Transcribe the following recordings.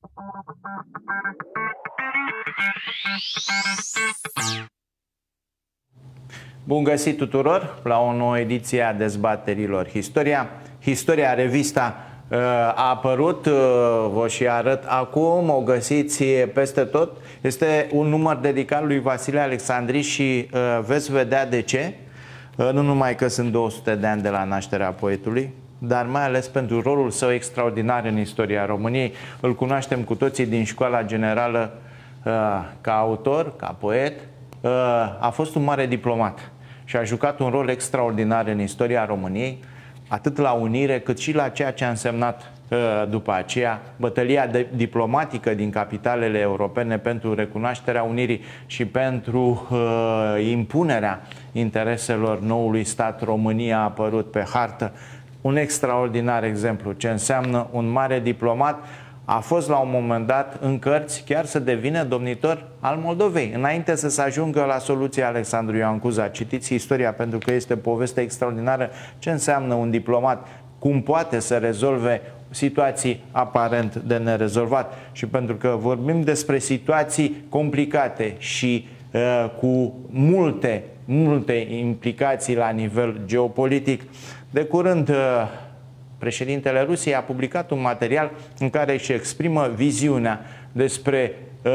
Bun găsit tuturor la o nouă ediție a dezbaterilor Historia, revista a apărut, vă și arăt acum, o găsiți peste tot. Este un număr dedicat lui Vasile Alexandri și veți vedea de ce. Nu numai că sunt 200 de ani de la nașterea poetului, dar mai ales pentru rolul său extraordinar în istoria României. Îl cunoaștem cu toții din școala generală ca autor, ca poet. A fost un mare diplomat și a jucat un rol extraordinar în istoria României, atât la unire, cât și la ceea ce a însemnat după aceea bătălia diplomatică din capitalele europene pentru recunoașterea unirii și pentru impunerea intereselor noului stat. România a apărut pe hartă. Un extraordinar exemplu ce înseamnă un mare diplomat. A fost la un moment dat în cărți chiar să devină domnitor al Moldovei, înainte să se ajungă la soluția Alexandru Ioan Cuza. Citiți istoria, pentru că este o poveste extraordinară ce înseamnă un diplomat, cum poate să rezolve situații aparent de nerezolvat. Și pentru că vorbim despre situații complicate și cu multe implicații la nivel geopolitic, de curând președintele Rusiei a publicat un material în care își exprimă viziunea despre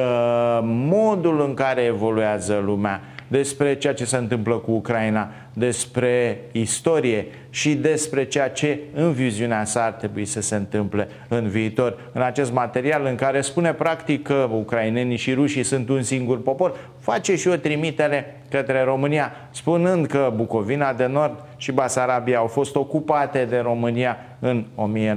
modul în care evoluează lumea, despre ceea ce se întâmplă cu Ucraina, despre istorie și despre ceea ce în viziunea sa ar trebui să se întâmple în viitor. În acest material în care spune practic că ucrainenii și rușii sunt un singur popor, face și o trimitere către România, spunând că Bucovina de Nord și Basarabia au fost ocupate de România în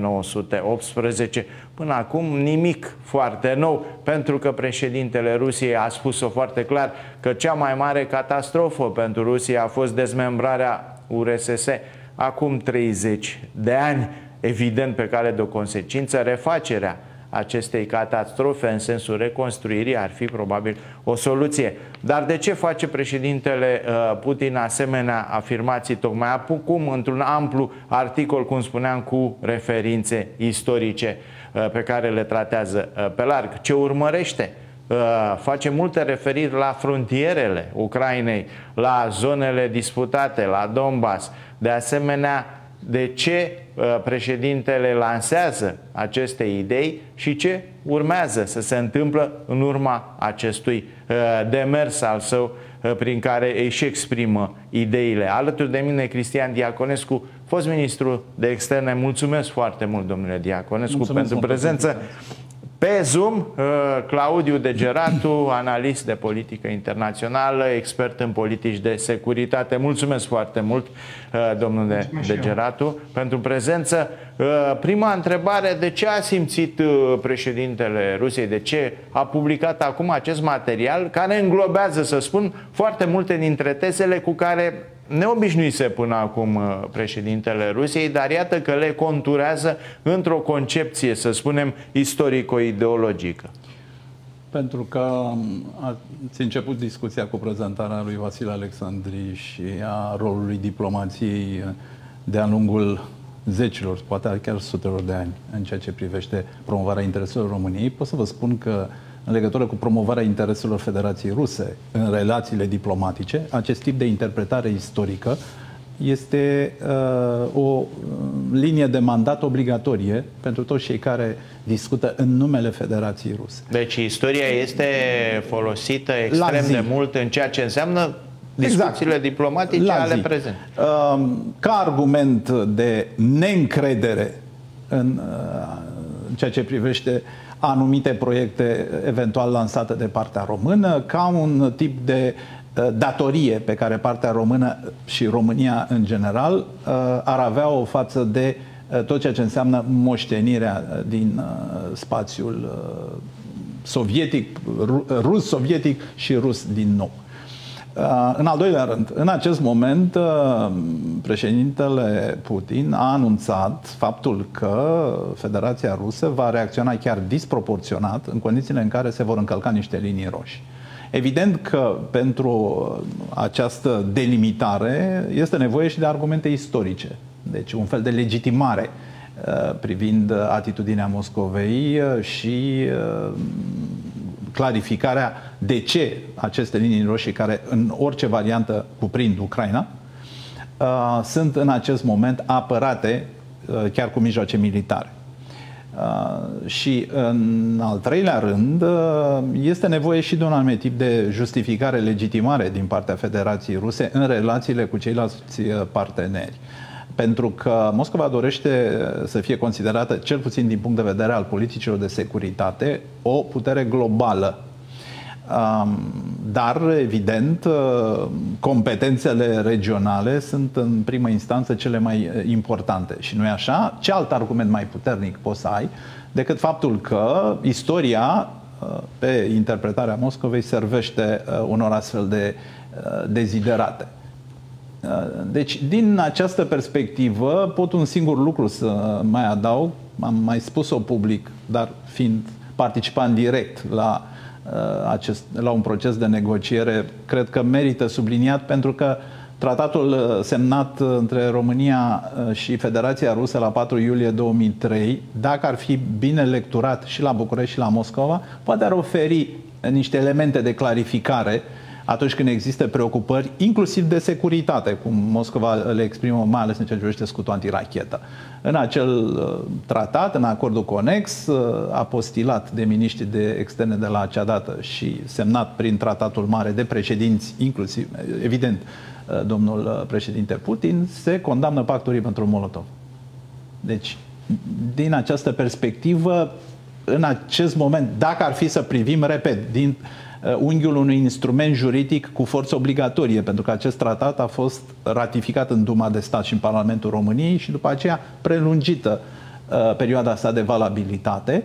1918. Până acum nimic foarte nou, pentru că președintele Rusiei a spus-o foarte clar că cea mai mare catastrofă pentru Rusia a fost dezmembrarea URSS acum 30 de ani, evident pe cale de o consecință, refacerea acestei catastrofe în sensul reconstruirii ar fi probabil o soluție. Dar de ce face președintele Putin asemenea afirmații tocmai acum într-un amplu articol, cum spuneam, cu referințe istorice pe care le tratează pe larg? Ce urmărește? Face multe referiri la frontierele Ucrainei, la zonele disputate, la Donbass. De asemenea, de ce președintele lansează aceste idei și ce urmează să se întâmple în urma acestui demers al său prin care își exprimă ideile. Alături de mine Cristian Diaconescu, fost ministru de externe. Mulțumesc foarte mult, domnule Diaconescu, pentru prezență. Pe Zoom, Claudiu Degeratu, analist de politică internațională, expert în politici de securitate. Mulțumesc foarte mult, domnule Degeratu, pentru prezență. Prima întrebare: de ce a simțit președintele Rusiei, de ce a publicat acum acest material care înglobează, să spun, foarte multe dintre tezele cu care neobișnuise până acum președintele Rusiei, dar iată că le conturează într-o concepție, să spunem, istorico-ideologică? Pentru că ați început discuția cu prezentarea lui Vasile Alexandri și a rolului diplomației de-a lungul zecilor, poate chiar sutelor de ani, în ceea ce privește promovarea intereselor României. Pot să vă spun că în legătură cu promovarea intereselor Federației Ruse în relațiile diplomatice, acest tip de interpretare istorică este o linie de mandat obligatorie pentru toți cei care discută în numele Federației Ruse. Deci istoria este folosită extrem de mult în ceea ce înseamnă discuțiile diplomatice ale prezente. Ca argument de neîncredere în ceea ce privește anumite proiecte eventual lansate de partea română, ca un tip de datorie pe care partea română și România în general ar avea o față de tot ceea ce înseamnă moștenirea din spațiul sovietic, rus-sovietic și rus din nou. În al doilea rând, în acest moment, președintele Putin a anunțat faptul că Federația Rusă va reacționa chiar disproporționat în condițiile în care se vor încălca niște linii roșii. Evident că pentru această delimitare este nevoie și de argumente istorice, deci un fel de legitimare privind atitudinea Moscovei și clarificarea de ce aceste linii roșii, care în orice variantă cuprind Ucraina, sunt în acest moment apărate chiar cu mijloace militare. Și în al treilea rând, este nevoie și de un anumit tip de justificare, legitimare din partea Federației Ruse în relațiile cu ceilalți parteneri. Pentru că Moscova dorește să fie considerată, cel puțin din punct de vedere al politicilor de securitate, o putere globală. Dar, evident, competențele regionale sunt în primă instanță cele mai importante. Și nu e așa? Ce alt argument mai puternic poți să ai decât faptul că istoria, pe interpretarea Moscovei, servește unor astfel de deziderate. Deci, din această perspectivă, pot un singur lucru să mai adaug. Am mai spus-o public, dar fiind participant direct la un proces de negociere, cred că merită subliniat, pentru că tratatul semnat între România și Federația Rusă la 4 iulie 2003, dacă ar fi bine lecturat și la București și la Moscova, poate ar oferi niște elemente de clarificare atunci când există preocupări, inclusiv de securitate, cum Moscova le exprimă, mai ales în ceea ce privește scutul antirachetă. În acel tratat, în acordul conex, apostilat de miniștri de externe de la acea dată și semnat prin tratatul mare de președinți, inclusiv, evident, domnul președinte Putin, se condamnă pactul Ribbentrop-Molotov. Deci, din această perspectivă, în acest moment, dacă ar fi să privim, repet, din unghiul unui instrument juridic cu forță obligatorie, pentru că acest tratat a fost ratificat în Duma de Stat și în Parlamentul României și după aceea prelungită perioada sa de valabilitate,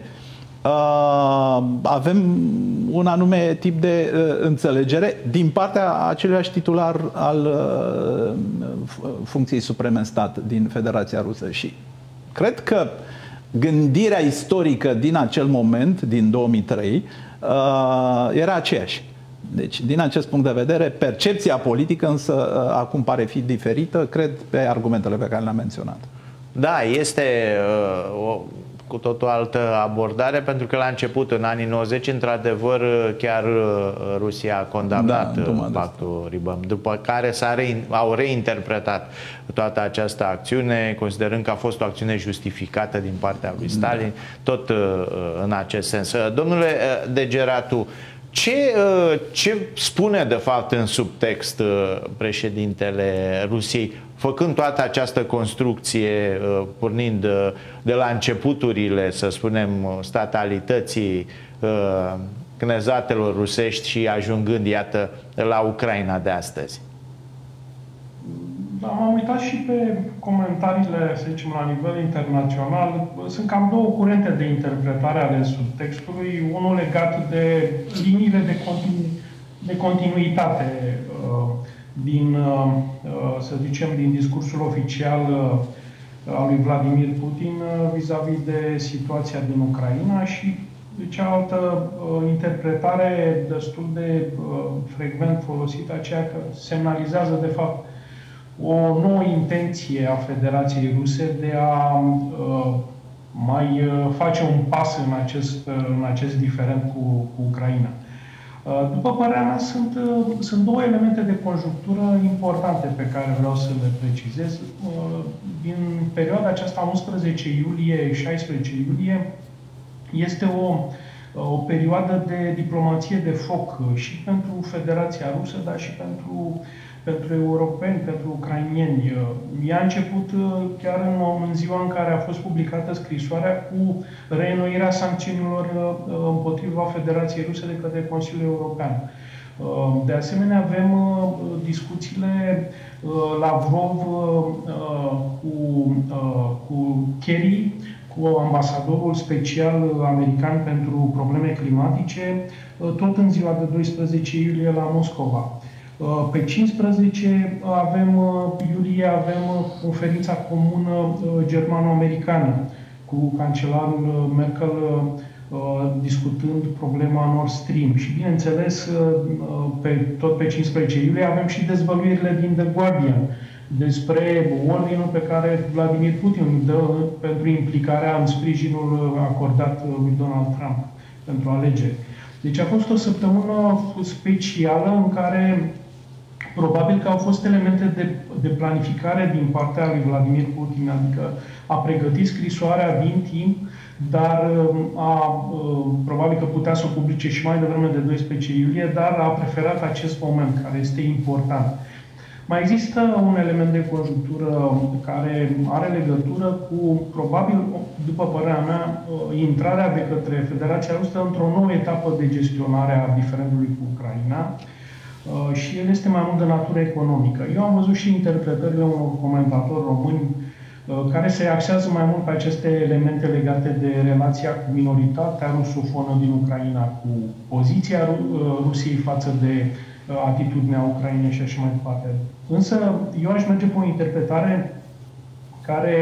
avem un anume tip de înțelegere din partea aceluiași titular al funcției supreme în stat din Federația Rusă. Și cred că gândirea istorică din acel moment, din 2003, era aceeași. Deci, din acest punct de vedere, percepția politică însă acum pare fi diferită, cred, pe argumentele pe care le-am menționat. Da, este cu totul altă abordare, pentru că la început, în anii 90, într-adevăr, chiar Rusia a condamnat pactul Ribbentrop, după care au reinterpretat toată această acțiune, considerând că a fost o acțiune justificată din partea lui Stalin, tot în acest sens. Domnule Degeratu, ce spune de fapt în subtext președintele Rusiei, făcând toată această construcție, pornind de la începuturile, să spunem, statalității cnezatelor rusești și ajungând, iată, la Ucraina de astăzi? Da, m-am uitat și pe comentariile, să zicem, la nivel internațional. Sunt cam două curente de interpretare ale subtextului. Unul legat de liniile de continuitate din, să zicem, din discursul oficial al lui Vladimir Putin vis-a-vis de situația din Ucraina și cealaltă interpretare destul de frecvent folosită, aceea că semnalizează, de fapt, o nouă intenție a Federației Ruse de a mai face un pas în acest diferend cu Ucraina. După părerea mea, sunt două elemente de conjunctură importante pe care vreau să le precizez. Din perioada aceasta, 11 iulie-16 iulie, este o perioadă de diplomație de foc și pentru Federația Rusă, dar și pentru europeni, pentru ucrainieni. Ea a început chiar în ziua în care a fost publicată scrisoarea cu reînnoirea sancțiunilor împotriva Federației Ruse de către Consiliul European. De asemenea, avem discuțiile Lavrov cu Kerry, cu ambasadorul special american pentru probleme climatice, tot în ziua de 12 iulie la Moscova. Pe 15 iulie avem conferința comună germano-americană cu cancelarul Merkel discutând problema Nord Stream. Și bineînțeles, tot pe 15 iulie avem și dezvăluirile din The Guardian, despre ordinul pe care Vladimir Putin îl dă pentru implicarea în sprijinul acordat lui Donald Trump pentru alegeri. Deci a fost o săptămână specială în care probabil că au fost elemente de planificare din partea lui Vladimir Putin, adică a pregătit scrisoarea din timp, dar probabil că putea să o publice și mai devreme de 12 iulie, dar a preferat acest moment, care este important. Mai există un element de conjunctură care are legătură cu, probabil, după părerea mea, intrarea de către Federația Rusă într-o nouă etapă de gestionare a diferendului cu Ucraina și el este mai mult de natură economică. Eu am văzut și interpretările unor comentatori români care se axează mai mult pe aceste elemente legate de relația cu minoritatea rusofonă din Ucraina, cu poziția Rusiei față de atitudinea Ucrainei și așa mai departe. Însă, eu aș merge pe o interpretare care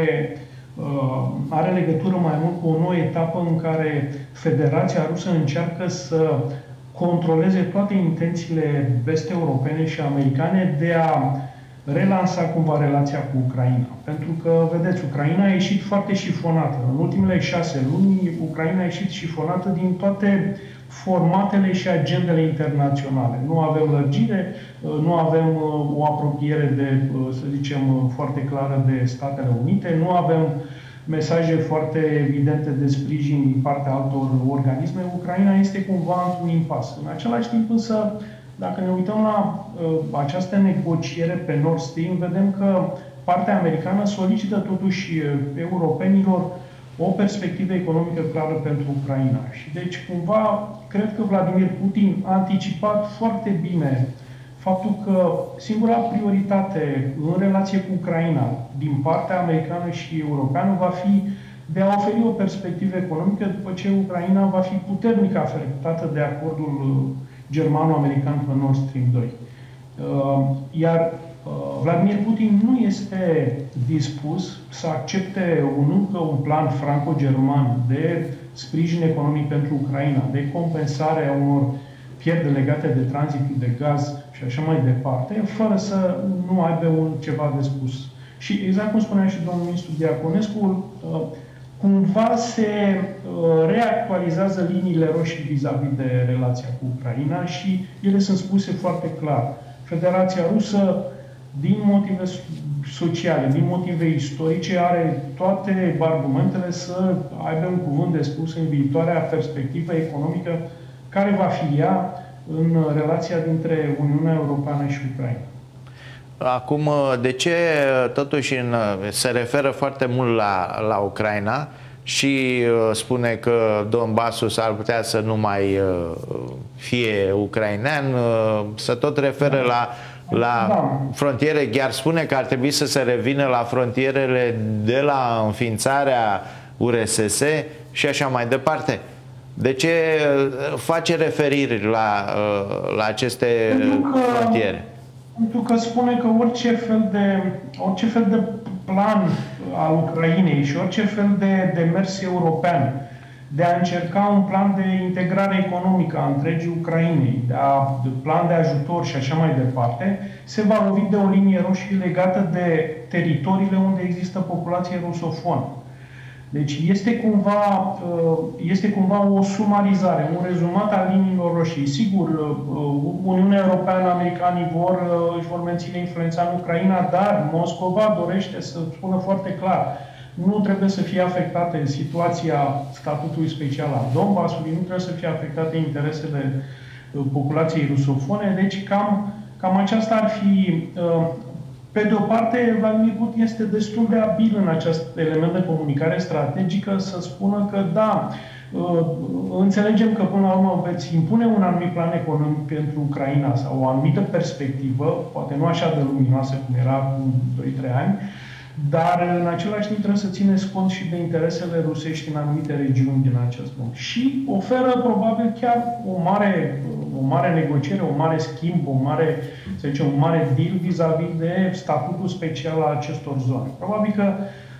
are legătură mai mult cu o nouă etapă în care Federația Rusă încearcă să controleze toate intențiile vest-europene și americane de a relansa cumva relația cu Ucraina. Pentru că, vedeți, Ucraina a ieșit foarte șifonată. În ultimele 6 luni, Ucraina a ieșit șifonată din toate formatele și agendele internaționale. Nu avem lărgire, nu avem o apropiere de, să zicem, foarte clară de Statele Unite, nu avem mesaje foarte evidente de sprijin din partea altor organisme. Ucraina este cumva într-un impas. În același timp, însă, dacă ne uităm la această negociere pe Nord Stream, vedem că partea americană solicită totuși europenilor o perspectivă economică clară pentru Ucraina. Și deci, cumva, cred că Vladimir Putin a anticipat foarte bine faptul că singura prioritate în relație cu Ucraina, din partea americană și europeană, va fi de a oferi o perspectivă economică după ce Ucraina va fi puternic afectată de acordul germano-american pe Nord Stream 2. Iar Vladimir Putin nu este dispus să accepte încă un plan franco-german de sprijin economic pentru Ucraina, de compensare a unor pierderi legate de tranzitul de gaz și așa mai departe, fără să nu aibă ceva de spus. Și exact cum spunea și domnul ministru Diaconescu, cumva se reactualizează liniile roșii vis-a-vis de relația cu Ucraina și ele sunt spuse foarte clar. Federația Rusă, din motive sociale, din motive istorice, are toate argumentele să aibă un cuvânt de spus în viitoarea perspectivă economică care va fi ea în relația dintre Uniunea Europeană și Ucraina. Acum, de ce totuși se referă foarte mult la Ucraina și spune că Donbassul s-ar putea să nu mai fie ucrainean, se tot referă la frontiere, chiar spune că ar trebui să se revină la frontierele de la înființarea URSS și așa mai departe. De ce face referiri la aceste frontiere? Pentru că spune că orice fel de plan al Ucrainei și orice fel de demers european de a încerca un plan de integrare economică a întregii Ucrainei, de plan de ajutor și așa mai departe, se va lovi de o linie roșie legată de teritoriile unde există populație rusofonă. Deci este cumva o sumarizare, un rezumat al liniilor roșii. Sigur, Uniunea Europeană, americanii își vor menține influența în Ucraina, dar Moscova dorește să spună foarte clar: nu trebuie să fie afectate situația statutului special al Donbassului, nu trebuie să fie afectate interesele populației rusofone. Deci cam aceasta ar fi. Pe de o parte, Vladimir Putin este destul de abil în acest element de comunicare strategică să spună că da, înțelegem că până la urmă veți impune un anumit plan economic pentru Ucraina sau o anumită perspectivă, poate nu așa de luminoasă cum era acum 2-3 ani, dar în același timp trebuie să țineți cont și de interesele rusești în anumite regiuni din acest punct. Și oferă probabil chiar o mare negociere, un mare schimb, un mare deal vis-a-vis de statutul special al acestor zone. Probabil că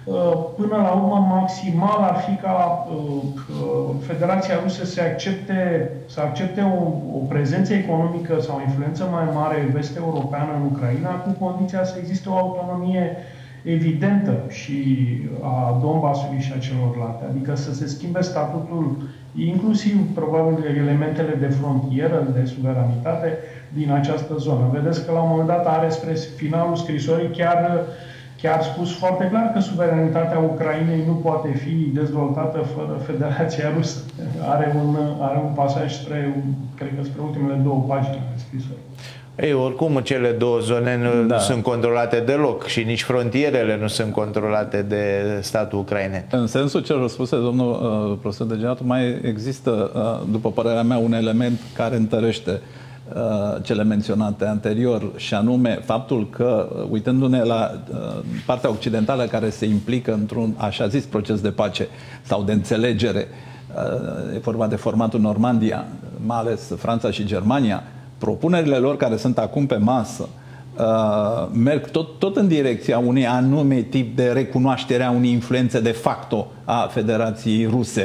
până la urmă maximal ar fi ca Federația Rusă să accepte o prezență economică sau o influență mai mare vest-europeană în Ucraina, cu condiția să existe o autonomie evidentă și a Donbasului și a celorlalte. Adică să se schimbe statutul, inclusiv probabil elementele de frontieră, de suveranitate din această zonă. Vedeți că la un moment dat are spre finalul scrisorii chiar spus foarte clar că suveranitatea Ucrainei nu poate fi dezvoltată fără Federația Rusă. Are un pasaj cred că spre ultimele 2 pagini ale scrisorii. Ei, oricum, cele două zone nu sunt controlate deloc și nici frontierele nu sunt controlate de statul ucrainean. În sensul celor spuse, domnul profesor Degeanatu, mai există, după părerea mea, un element care întărește cele menționate anterior, și anume faptul că, uitându-ne la partea occidentală care se implică într-un așa zis proces de pace sau de înțelegere, e vorba de formatul Normandia, mai ales Franța și Germania, propunerile lor care sunt acum pe masă merg tot în direcția unui anume tip de recunoaștere a unei influențe de facto a Federației Ruse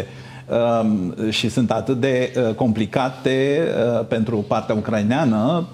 și sunt atât de complicate pentru partea ucraineană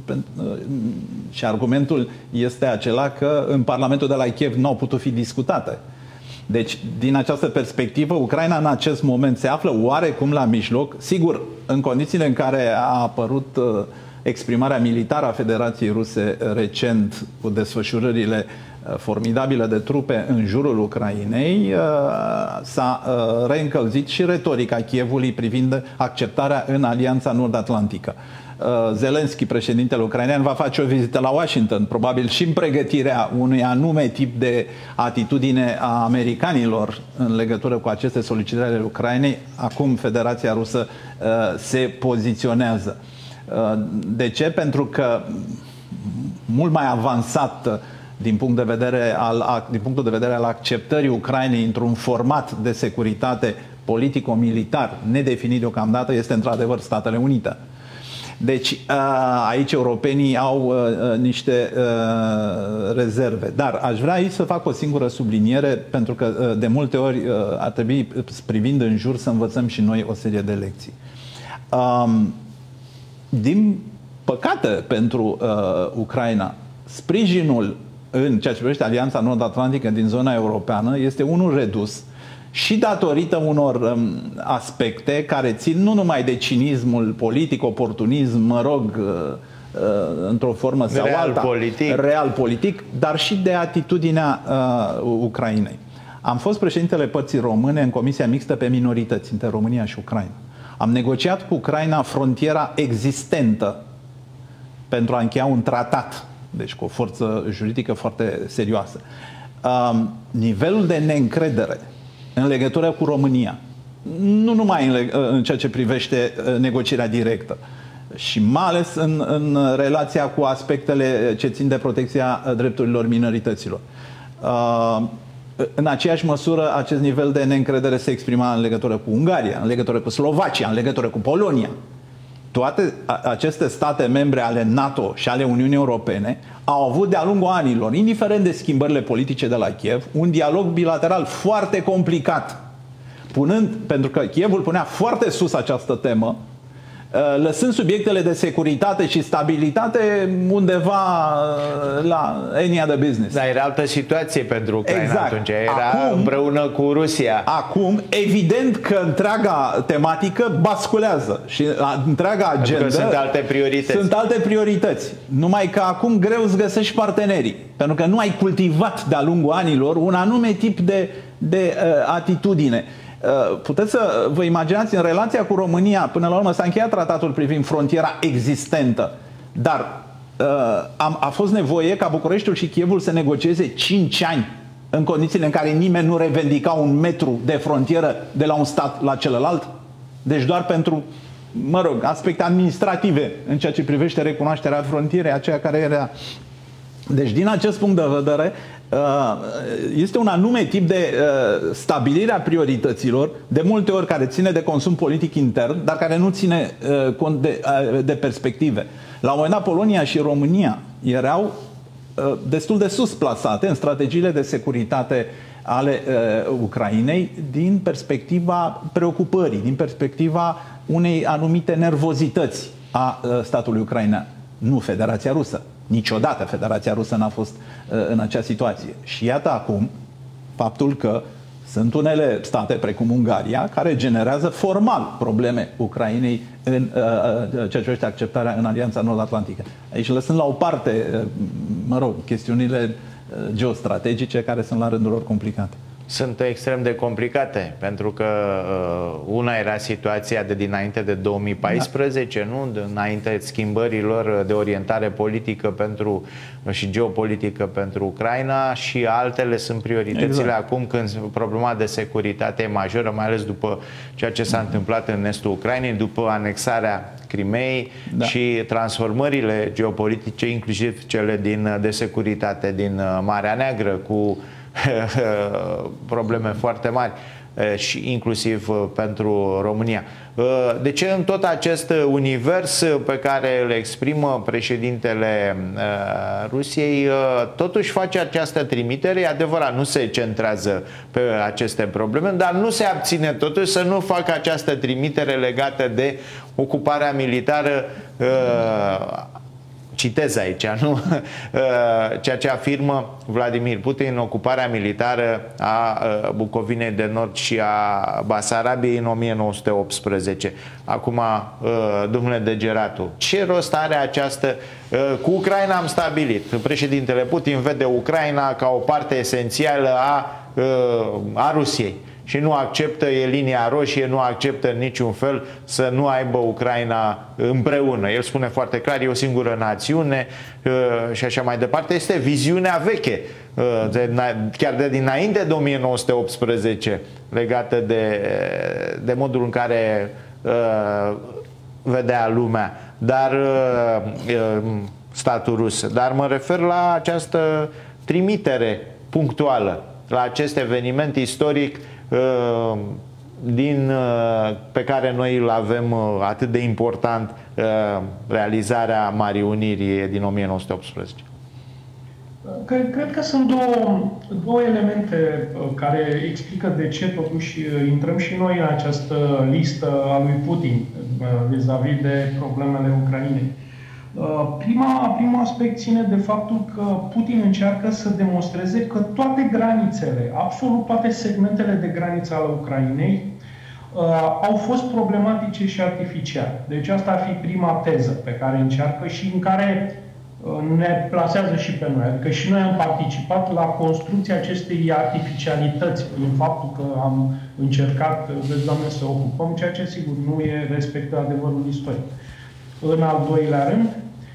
și argumentul este acela că în Parlamentul de la Kiev nu au putut fi discutate. Deci, din această perspectivă, Ucraina în acest moment se află oarecum la mijloc, sigur, în condițiile în care a apărut exprimarea militară a Federației Ruse recent, cu desfășurările formidabile de trupe în jurul Ucrainei, s-a reîncălzit și retorica Kievului privind acceptarea în Alianța Nord-Atlantică. Zelensky, președintele ucrainean, va face o vizită la Washington, probabil și în pregătirea unui anume tip de atitudine a americanilor în legătură cu aceste solicitări ale Ucrainei. Acum Federația Rusă se poziționează. De ce? Pentru că mult mai avansat din punctul de vedere al acceptării Ucrainei într-un format de securitate politico-militar nedefinit deocamdată este într-adevăr Statele Unite. Deci aici europenii au niște rezerve. Dar aș vrea aici să fac o singură subliniere, pentru că de multe ori ar trebui, privind în jur, să învățăm și noi o serie de lecții. Din păcate pentru Ucraina, sprijinul în ceea ce privește Alianța Nord-Atlantică din zona europeană este unul redus și datorită unor aspecte care țin nu numai de cinismul politic, oportunism, mă rog, într-o formă sau alta, real politic, dar și de atitudinea Ucrainei. Am fost președintele părții române în Comisia Mixtă pe Minorități între România și Ucraina. Am negociat cu Ucraina frontiera existentă pentru a încheia un tratat, deci cu o forță juridică foarte serioasă. Nivelul de neîncredere în legătură cu România, nu numai în ceea ce privește negocierea directă, și mai ales în relația cu aspectele ce țin de protecția drepturilor minorităților. În aceeași măsură, acest nivel de neîncredere se exprima în legătură cu Ungaria, în legătură cu Slovacia, în legătură cu Polonia. Toate aceste state membre ale NATO și ale Uniunii Europene au avut de-a lungul anilor, indiferent de schimbările politice de la Kiev, un dialog bilateral foarte complicat, pentru că Kievul punea foarte sus această temă, lăsând subiectele de securitate și stabilitate undeva la any other business. Dar era altă situație pentru Ucraina atunci. Era împreună cu Rusia. Acum, evident că întreaga tematică basculează și întreaga agenda. Sunt alte priorități. Sunt alte priorități. Numai că acum greu îți găsești partenerii. Pentru că nu ai cultivat de-a lungul anilor un anume tip de atitudine. Puteți să vă imaginați, în relația cu România, până la urmă s-a încheiat tratatul privind frontiera existentă, dar a fost nevoie ca Bucureștiul și Kievul să negocieze 5 ani în condițiile în care nimeni nu revendica un metru de frontieră de la un stat la celălalt. Deci doar pentru, mă rog, aspecte administrative în ceea ce privește recunoașterea frontierei, aceea care era. Deci din acest punct de vedere este un anume tip de stabilire a priorităților, de multe ori care ține de consum politic intern, dar care nu ține cont de perspective. La un moment dat, Polonia și România erau destul de sus plasate în strategiile de securitate ale Ucrainei din perspectiva preocupării, din perspectiva unei anumite nervozități a statului ucrainean. Nu Federația Rusă. Niciodată Federația Rusă n-a fost în acea situație. Și iată acum faptul că sunt unele state, precum Ungaria, care generează formal probleme Ucrainei în ceea ce privește acceptarea în Alianța Nord-Atlantică. Aici, lăsând la o parte, chestiunile geostrategice, care sunt la rândul lor complicate. Sunt extrem de complicate, pentru că una era situația de dinainte de 2014, nu? Înainte schimbărilor de orientare politică și geopolitică pentru Ucraina, și altele sunt prioritățile acum, când problema de securitate e majoră, mai ales după ceea ce s-a întâmplat în estul Ucrainei, după anexarea Crimeei și transformările geopolitice, inclusiv cele de securitate din Marea Neagră, cu probleme foarte mari și inclusiv pentru România. De ce în tot acest univers pe care îl exprimă președintele Rusiei totuși face această trimitere? E adevărat, nu se centrează pe aceste probleme, dar nu se abține totuși să nu facă această trimitere legată de ocuparea militară, citez aici, nu? Ceea ce afirmă Vladimir Putin, ocuparea militară a Bucovinei de Nord și a Basarabiei în 1918. Acum, domnule Degeratu, ce rost are această... Cu Ucraina am stabilit. Președintele Putin vede Ucraina ca o parte esențială a Rusiei și nu acceptă, e linia roșie, nu acceptă în niciun fel să nu aibă Ucraina împreună. El spune foarte clar, e o singură națiune și așa mai departe. Este viziunea veche, chiar de dinainte de 1918, legată de modul în care vedea lumea, dar statul rus. Dar mă refer la această trimitere punctuală, la acest eveniment istoric pe care noi îl avem atât de important, realizarea Marii Uniri din 1918. Cred că sunt două elemente care explică de ce totuși intrăm și noi în această listă a lui Putin vis-a-vis de problemele Ucrainei. Primul aspect ține de faptul că Putin încearcă să demonstreze că toate granițele, absolut toate segmentele de graniță ale Ucrainei au fost problematice și artificiale. Deci asta ar fi prima teză pe care încearcă și în care ne plasează și pe noi. Adică și noi am participat la construcția acestei artificialități prin faptul că am încercat, vezi, Doamne, să ocupăm, ceea ce sigur nu e respectă adevărul istoric. În al doilea rând,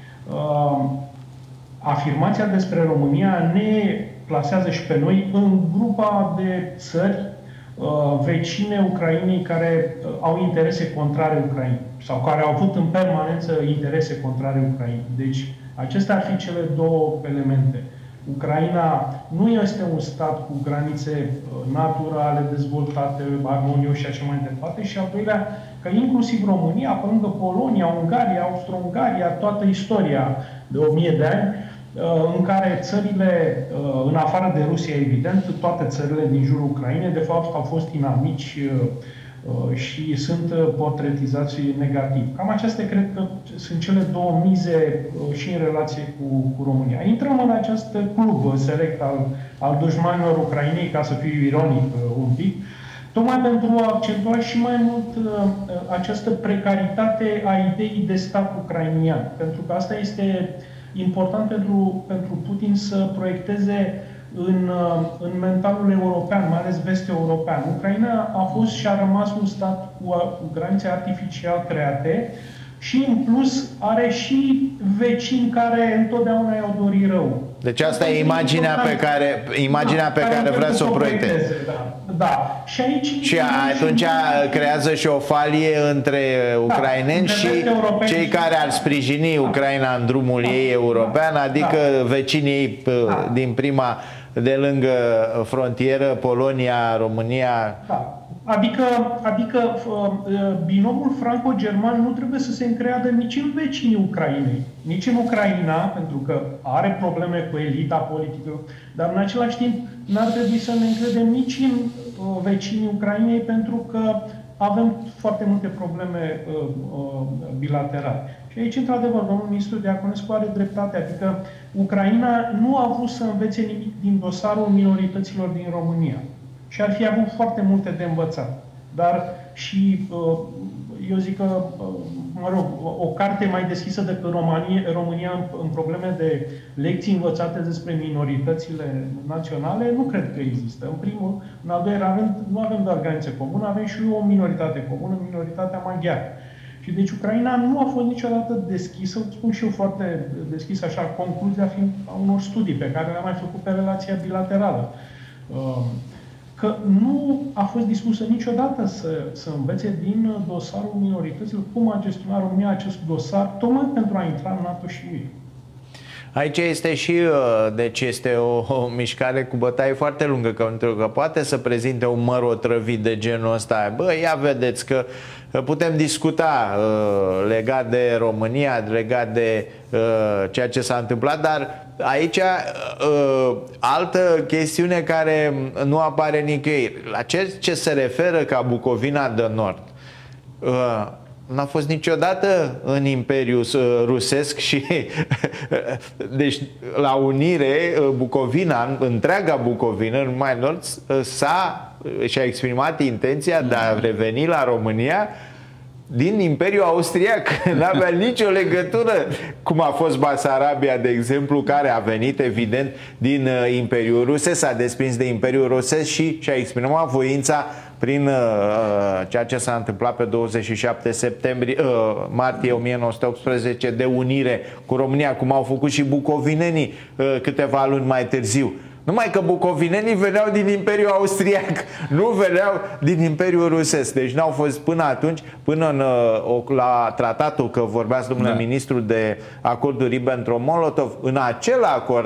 afirmația despre România ne plasează și pe noi în grupa de țări vecine Ucrainei care au interese contrare Ucrainei sau care au avut în permanență interese contrare Ucrainei. Deci, acestea ar fi cele două elemente. Ucraina nu este un stat cu granițe naturale, dezvoltate, armonios și așa mai departe. Și al doilea, că inclusiv România, pe lângă Polonia, Ungaria, Austro-Ungaria, toată istoria de 1000 de ani, în care țările, în afară de Rusia, evident, toate țările din jurul Ucrainei, de fapt, au fost inamici și sunt portretizați negativ. Cam acestea cred că sunt cele două mize și în relație cu România. Intrăm în acest club select al dușmanilor Ucrainei, ca să fiu ironic un pic, tocmai pentru a accentua și mai mult această precaritate a ideii de stat ucrainian. Pentru că asta este important pentru Putin să proiecteze în mentalul european, mai ales vest-european. Ucraina a fost și a rămas un stat cu granițe artificial create și, în plus, are și vecini care întotdeauna i-au dorit rău. Deci asta e imaginea pe care vrea să o proiecteze. Da. Și aici... Și atunci creează și o falie între ucraineni și cei care ar sprijini Ucraina în drumul ei european, adică vecinii ei din prima, de lângă frontieră, Polonia, România... Da. Adică binomul franco-german nu trebuie să se încreadă nici în vecinii Ucrainei, nici în Ucraina, pentru că are probleme cu elita politică, dar în același timp n-ar trebui să ne încredem nici în vecinii Ucrainei, pentru că avem foarte multe probleme bilaterale. Și aici, într-adevăr, domnul ministru Diaconescu are dreptate, adică Ucraina nu a vrut să învețe nimic din dosarul minorităților din România. Și ar fi avut foarte multe de învățat. Dar și, eu zic că, mă rog, o carte mai deschisă decât România în probleme de lecții învățate despre minoritățile naționale, nu cred că există. În primul, în al doilea rând, nu avem doar granițe comune, avem și o minoritate comună, minoritatea maghiară. Și deci Ucraina nu a fost niciodată deschisă, spun și eu foarte deschis, așa, concluzia fiind a unor studii pe care le-am mai făcut pe relația bilaterală. Că nu a fost dispusă niciodată să învețe din dosarul minorităților cum a gestionat România acest dosar, tocmai pentru a intra în NATO și UE. Aici este și, deci este o mișcare cu bătaie foarte lungă, pentru că poate să prezinte un măr otrăvit de genul ăsta. Bă, ia vedeți că putem discuta legat de România, legat de ceea ce s-a întâmplat, dar aici altă chestiune care nu apare nicăieri. La ce se referă ca Bucovina de Nord? N-a fost niciodată în Imperiul Rusesc și deci la unire Bucovina, întreaga Bucovină, numai Nord, și-a exprimat intenția de a reveni la România din Imperiul Austriac. N-avea nicio legătură, cum a fost Basarabia, de exemplu, care a venit evident din Imperiul Rusesc, s-a desprins de Imperiul Rusesc și și-a exprimat voința prin ceea ce s-a întâmplat pe 27 martie 1918 de unire cu România, cum au făcut și bucovinenii câteva luni mai târziu. Numai că bucovinenii veneau din Imperiul Austriac, nu veneau din Imperiul Rusesc. Deci n-au fost până atunci, până la tratatul, că vorbeați, domnule ministru, de acordul Ribbentrop-Molotov, în acel acord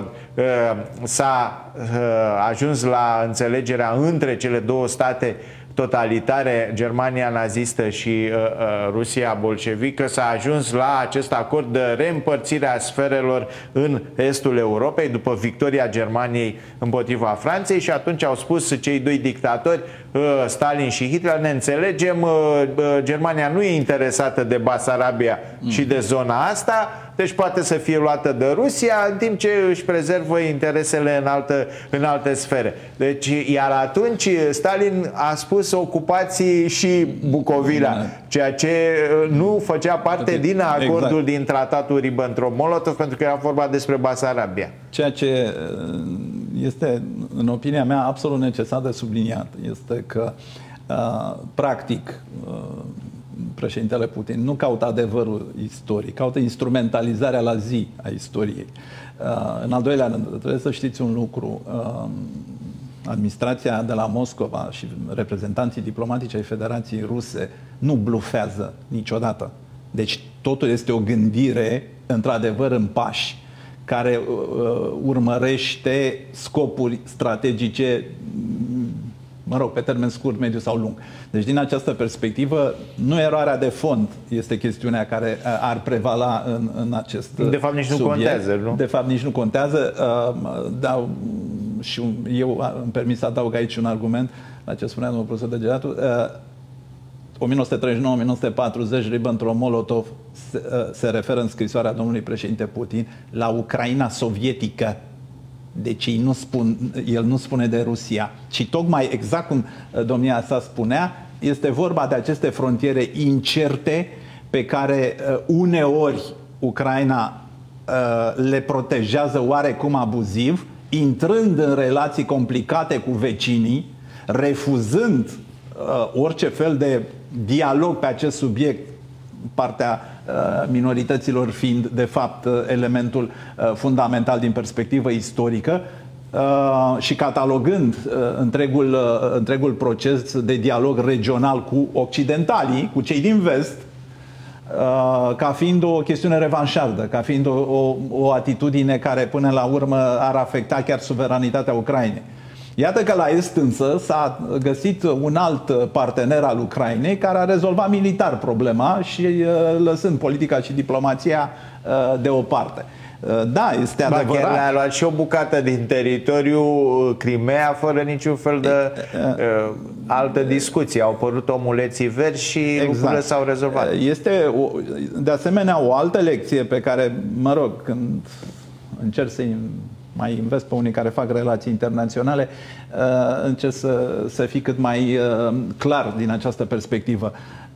s-a ajuns la înțelegerea între cele două state totalitare, Germania nazistă și Rusia bolșevică, s-a ajuns la acest acord de reîmpărțire a sferelor în estul Europei după victoria Germaniei împotriva Franței și atunci au spus cei doi dictatori, Stalin și Hitler, ne înțelegem, Germania nu e interesată de Basarabia și de zona asta, deci poate să fie luată de Rusia, în timp ce își prezervă interesele în alte sfere. Deci, iar atunci Stalin a spus ocupații și Bucovina, ceea ce nu făcea parte din acordul din tratatul Ribbentrop-Molotov, pentru că era vorba despre Basarabia. Ceea ce este, în opinia mea, absolut necesar de subliniat este că, practic, președintele Putin nu caută adevărul istoric, caută instrumentalizarea la zi a istoriei. În al doilea rând, trebuie să știți un lucru. Administrația de la Moscova și reprezentanții diplomatici ai Federației Ruse nu blufează niciodată. Deci totul este o gândire, într-adevăr, în pași, care urmărește scopuri strategice, mă rog, pe termen scurt, mediu sau lung. Deci, din această perspectivă, nu eroarea de fond este chestiunea care ar prevala în acest subiect. De fapt, nici nu contează, nu? De fapt, nici nu contează. Și eu îmi permis să adaug aici un argument la ce spunea domnul profesor Degeratu. 1939-1940, Ribbentrop-Molotov se referă în scrisoarea domnului președinte Putin la Ucraina sovietică. Deci el nu spune de Rusia, ci tocmai exact cum domnia sa spunea, este vorba de aceste frontiere incerte pe care uneori Ucraina le protejează oarecum abuziv, intrând în relații complicate cu vecinii, refuzând orice fel de dialog pe acest subiect, partea minorităților fiind, de fapt, elementul fundamental din perspectivă istorică, și catalogând întregul proces de dialog regional cu occidentalii, cu cei din vest, ca fiind o chestiune revanșardă, ca fiind o atitudine care până la urmă ar afecta chiar suveranitatea Ucrainei. Iată că la est însă s-a găsit un alt partener al Ucrainei care a rezolvat militar problema și lăsând politica și diplomația deoparte. Da, este adevărat. Chiar le-a luat și o bucată din teritoriul Crimea fără niciun fel de altă discuție. Au apărut omuleții verzi și lucrurile s-au rezolvat. Este de asemenea o altă lecție pe care, mă rog, când încerc să mai învăț pe unii care fac relații internaționale, încerc să fii cât mai clar din această perspectivă.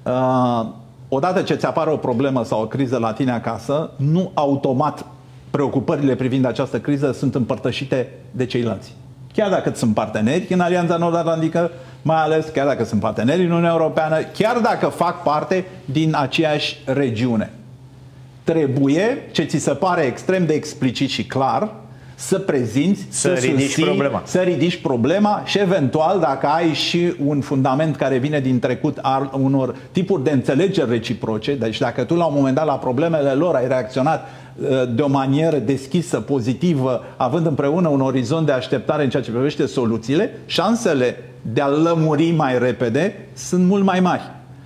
Odată ce ți apare o problemă sau o criză la tine acasă, nu automat preocupările privind această criză sunt împărtășite de ceilalți. Chiar dacă sunt parteneri în Alianța Nord-Atlantică, mai ales chiar dacă sunt parteneri în Uniunea Europeană, chiar dacă fac parte din aceeași regiune. Trebuie, ce ți se pare extrem de explicit și clar, să prezinți, să ridici problema și eventual, dacă ai și un fundament care vine din trecut al unor tipuri de înțelegeri reciproce, deci dacă tu la un moment dat la problemele lor ai reacționat de o manieră deschisă, pozitivă, având împreună un orizont de așteptare în ceea ce privește soluțiile, șansele de a lămuri mai repede sunt mult mai mari.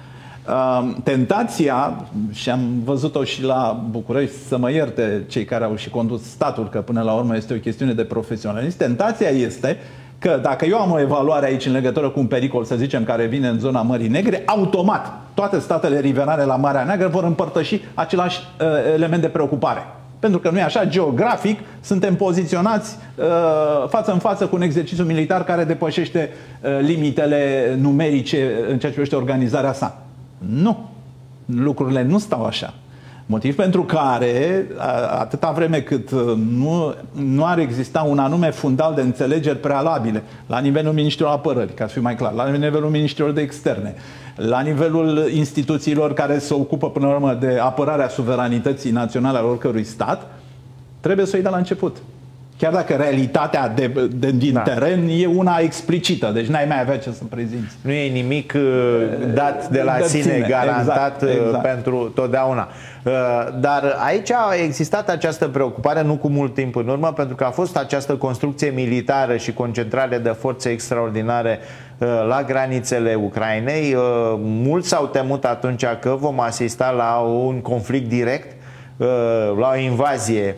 Tentația, și am văzut-o și la București, să mă ierte cei care au și condus statul, că până la urmă este o chestiune de profesionalism, tentația este că dacă eu am o evaluare aici în legătură cu un pericol, să zicem, care vine în zona Mării Negre, automat toate statele riverane la Marea Neagră vor împărtăși același element de preocupare. Pentru că nu e așa, geografic suntem poziționați față în față cu un exercițiu militar care depășește limitele numerice în ceea ce privește organizarea sa. Nu. Lucrurile nu stau așa. Motiv pentru care, atâta vreme cât nu ar exista un anume fundal de înțelegeri prealabile la nivelul Ministrului Apărării, ca să fiu mai clar, la nivelul Ministrilor de Externe, la nivelul instituțiilor care se ocupă până la urmă de apărarea suveranității naționale al oricărui stat, trebuie să o iei de la început. Chiar dacă realitatea din teren e una explicită, deci n-ai mai avea ce să prezinți. Nu e nimic dat de la sine, garantat exact. Pentru totdeauna. Dar aici a existat această preocupare nu cu mult timp în urmă, pentru că a fost această construcție militară și concentrare de forțe extraordinare la granițele Ucrainei. Mulți s-au temut atunci că vom asista la un conflict direct, la o invazie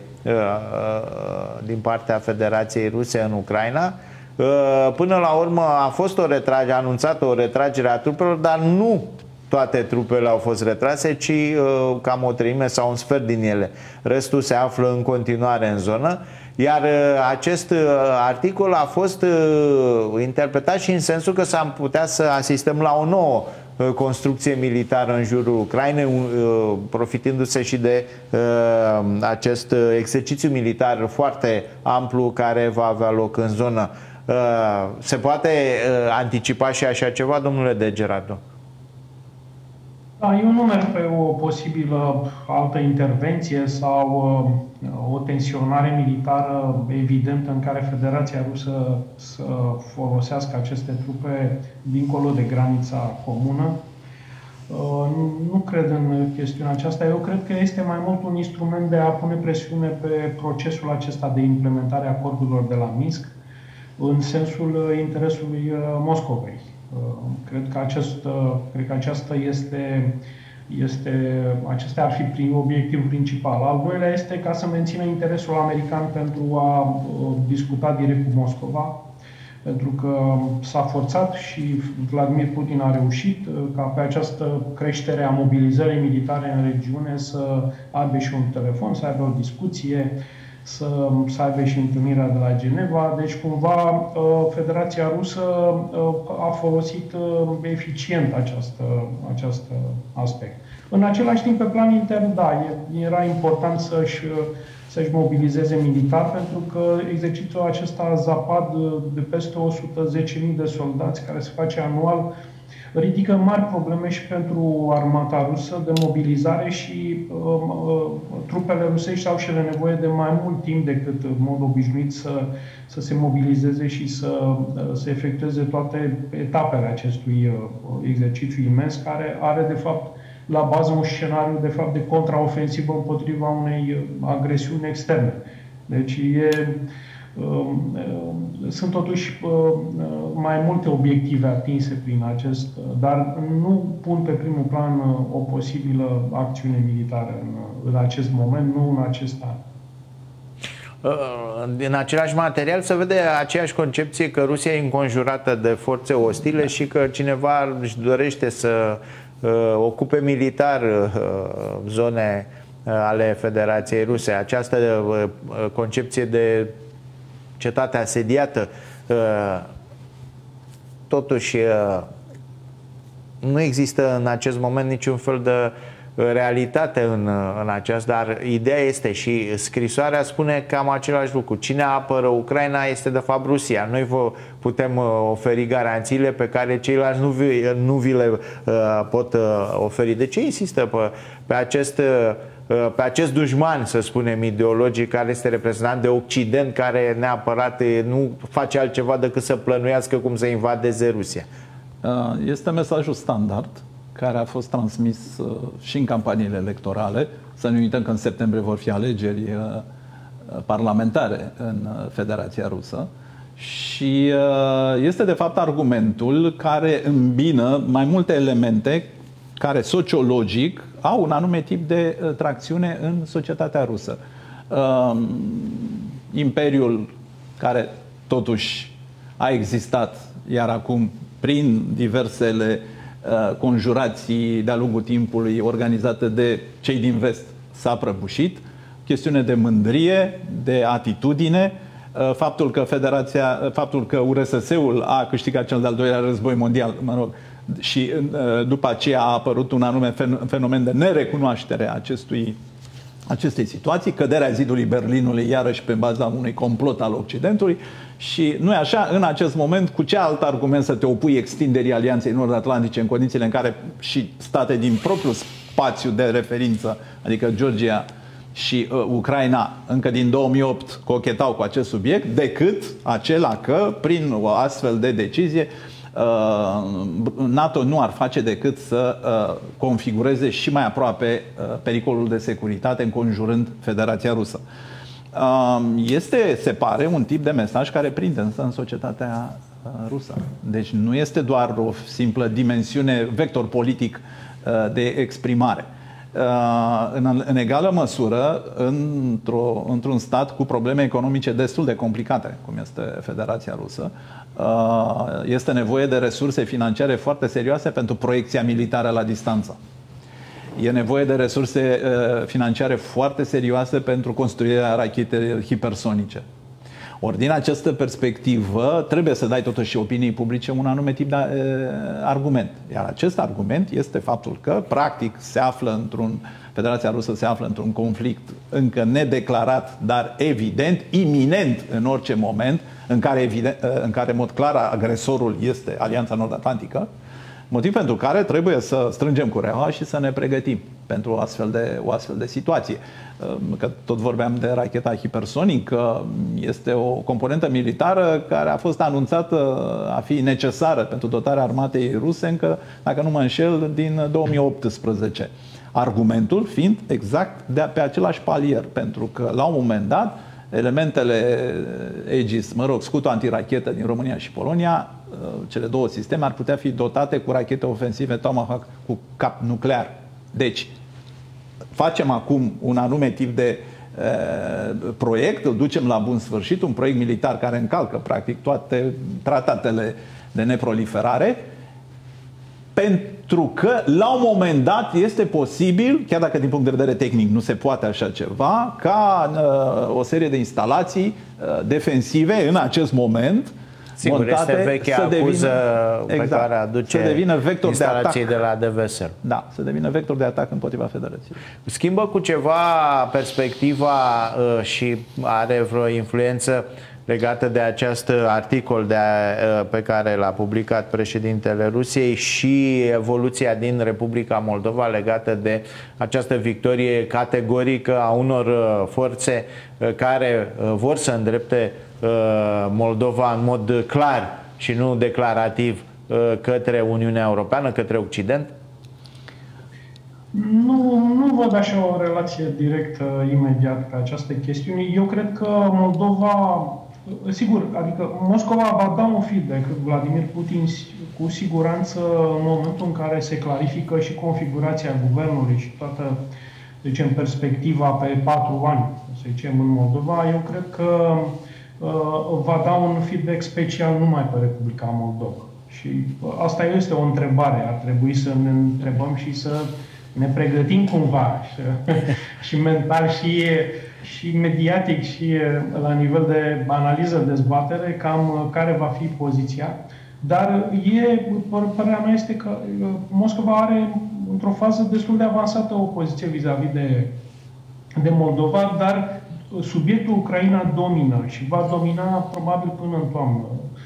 din partea Federației Ruse în Ucraina. Până la urmă a fost anunțată o retragere a trupelor, dar nu toate trupele au fost retrase, ci cam o treime sau un sfert din ele. Restul se află în continuare în zonă. Iar acest articol a fost interpretat și în sensul că s-ar putea să asistăm la o nouă construcție militară în jurul Ucrainei, profitându-se și de acest exercițiu militar foarte amplu care va avea loc în zonă. Se poate anticipa și așa ceva, domnule De Gerardo? Da, eu nu merg pe o posibilă altă intervenție sau o tensionare militară evidentă în care Federația Rusă să folosească aceste trupe dincolo de granița comună. Nu cred în chestiunea aceasta. Eu cred că este mai mult un instrument de a pune presiune pe procesul acesta de implementare a acordurilor de la Minsk în sensul interesului Moscovei. Cred că acesta acesta ar fi obiectivul principal. Al doilea este ca să mențină interesul american pentru a discuta direct cu Moscova, pentru că s-a forțat și Vladimir Putin a reușit ca pe această creștere a mobilizării militare în regiune să aibă și un telefon, să aibă o discuție, să aibă și întâlnirea de la Geneva. Deci, cumva, Federația Rusă a folosit eficient acest aspect. În același timp, pe plan intern, da, era important să-și mobilizeze militar, pentru că exercițiul acesta Zapad de peste 110.000 de soldați care se face anual ridică mari probleme și pentru armata rusă de mobilizare și trupele rusești au și ele nevoie de mai mult timp decât în mod obișnuit să se mobilizeze și să efectueze toate etapele acestui exercițiu imens, care are de fapt la bază un scenariu de fapt de contraofensivă împotriva unei agresiuni externe. Deci sunt totuși mai multe obiective atinse prin acest, dar nu pun pe primul plan o posibilă acțiune militară în acest moment, nu în acest an. din același material se vede aceeași concepție că Rusia e înconjurată de forțe ostile și că cineva își dorește să ocupe militar zone ale Federației Ruse. Această concepție de cetate asediată, totuși nu există în acest moment niciun fel de realitate în aceasta, dar ideea este, și scrisoarea spune cam același lucru: cine apără Ucraina este de fapt Rusia. Noi vă putem oferi garanțiile pe care ceilalți nu vi le pot oferi. De ce insistă pe acest dușman, să spunem, ideologic, care este reprezentat de Occident, care neapărat nu face altceva decât să plănuiască cum să invadeze Rusia? Este mesajul standard care a fost transmis și în campaniile electorale. Să nu uităm că în septembrie vor fi alegeri parlamentare în Federația Rusă și este de fapt argumentul care îmbină mai multe elemente care sociologic au un anume tip de tracțiune în societatea rusă. Imperiul care totuși a existat, iar acum prin diversele conjurații de-a lungul timpului organizate de cei din vest s-a prăbușit, chestiune de mândrie, de atitudine, faptul că URSS-ul a câștigat cel de-al doilea război mondial, și după aceea a apărut un anume fenomen de nerecunoaștere a acestei situații, căderea zidului Berlinului iarăși pe baza unui complot al Occidentului. Și nu e așa, în acest moment, cu ce alt argument să te opui extinderii Alianței Nord-Atlantice în condițiile în care și state din propriul spațiu de referință, adică Georgia și Ucraina, încă din 2008 cochetau cu acest subiect, decât acela că, prin o astfel de decizie, NATO nu ar face decât să configureze și mai aproape pericolul de securitate înconjurând Federația Rusă. Este, se pare, un tip de mesaj care prinde însă în societatea rusă. Deci nu este doar o simplă dimensiune, vector politic de exprimare. În egală măsură, într-un stat cu probleme economice destul de complicate, cum este Federația Rusă, este nevoie de resurse financiare foarte serioase pentru proiecția militară la distanță. E nevoie de resurse financiare foarte serioase pentru construirea rachetelor hipersonice. Ori din această perspectivă trebuie să dai totuși opiniei publice un anume tip de argument. Iar acest argument este faptul că practic Federația Rusă se află într-un conflict încă nedeclarat, dar evident, iminent în orice moment, în care în mod clar agresorul este Alianța Nord-Atlantică, motiv pentru care trebuie să strângem cureaua și să ne pregătim pentru o astfel de situație. Că tot vorbeam de racheta hipersonică, este o componentă militară care a fost anunțată a fi necesară pentru dotarea armatei ruse încă, dacă nu mă înșel, din 2018. Argumentul fiind exact pe același palier, pentru că la un moment dat elementele Aegis, scutul antirachetă din România și Polonia, cele două sisteme ar putea fi dotate cu rachete ofensive Tomahawk cu cap nuclear. Deci, facem acum un anume tip de proiect, îl ducem la bun sfârșit, un proiect militar care încalcă practic toate tratatele de neproliferare, pentru că la un moment dat este posibil, chiar dacă din punct de vedere tehnic nu se poate așa ceva, ca o serie de instalații defensive în acest moment sigur, montate, este vechea acuză pe care aduce instalații de la Devesel. Da, să devină vector de atac împotriva Federației. Schimbă cu ceva perspectiva și are vreo influență legată de acest articol pe care l-a publicat președintele Rusiei și evoluția din Republica Moldova legată de această victorie categorică a unor forțe care vor să îndrepte Moldova în mod clar și nu declarativ către Uniunea Europeană, către Occident? Nu văd așa o relație directă imediat pe această chestiune. Eu cred că Moldova, sigur, adică Moscova va da un feedback Vladimir Putin cu siguranță în momentul în care se clarifică și configurația guvernului și toată să zicem, perspectiva pe 4 ani, să zicem, în Moldova, eu cred că va da un feedback special numai pe Republica Moldova. Și asta este o întrebare. Ar trebui să ne întrebăm și să ne pregătim cumva și mental și mediatic și la nivel de analiză, dezbatere, cam care va fi poziția. Dar părerea mea este că Moscova are într-o fază destul de avansată o poziție vis-a-vis de Moldova, dar subiectul Ucraina domină și va domina probabil până în toamnă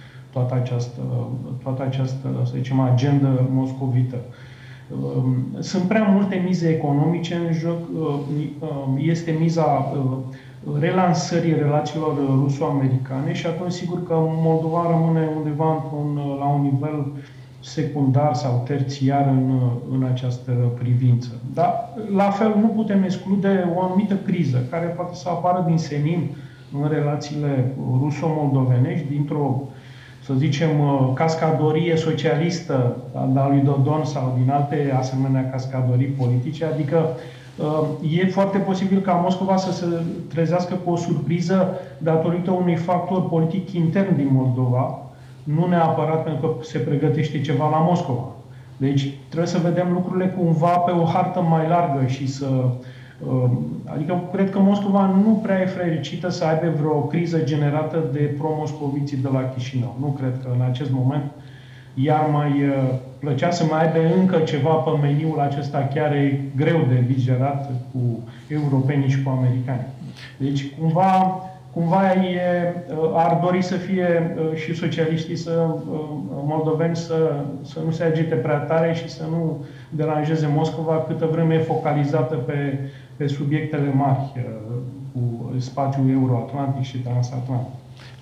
toată această, să zicem, agendă moscovită. Sunt prea multe mize economice în joc. Este miza relansării relațiilor ruso-americane și atunci sigur că Moldova rămâne undeva la un nivel secundar sau terțiar în această privință. Dar la fel nu putem exclude o anumită criză care poate să apară din senin în relațiile ruso-moldovenești dintr-o, să zicem, cascadorie socialistă a lui Dodon sau din alte asemenea cascadorii politice. Adică e foarte posibil ca Moscova să se trezească cu o surpriză datorită unui factor politic intern din Moldova, nu neapărat pentru că se pregătește ceva la Moscova. Deci trebuie să vedem lucrurile cumva pe o hartă mai largă și adică cred că Moscova nu prea e fericită să aibă vreo criză generată de pro-moscoviții de la Chișinău. Nu cred că în acest moment i-ar mai plăcea să mai aibă încă ceva pe meniul acesta chiar e greu de digerat cu europenii și cu americanii. Deci cumva ar dori să fie și socialiștii moldoveni să nu se agite prea tare și să nu deranjeze Moscova câtă vreme e focalizată pe subiectele mari cu spațiul euro-atlantic și transatlantic.